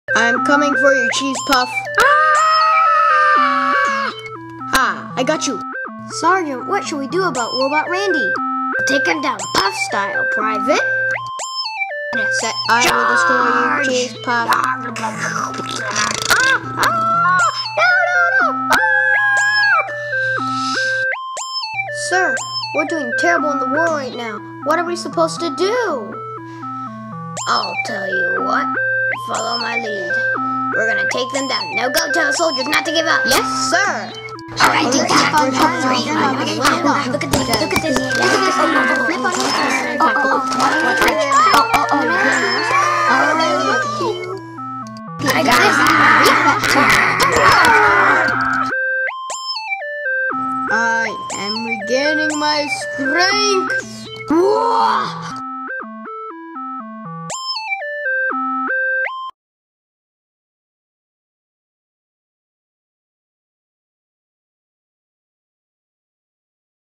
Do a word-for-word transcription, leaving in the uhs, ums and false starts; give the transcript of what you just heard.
I'm coming for you, Cheese Puff. Ah, I got you. Sergeant, what should we do about Robot Randy? Take him down Puff style, Private. Set. I will destroy you, Cheese Puff. Ah, ah, no, no, no. Sir, we're doing terrible in the war right now. What are we supposed to do? I'll tell you what. Follow my lead. We're gonna take them down. Now go tell the soldiers not to give up. Yes, sir. All right, do that. Three. Look at this. Look at this. Look at this. Flip on this. Oh, oh, oh, oh, oh, oh. I got I am regaining my strength. Whoa!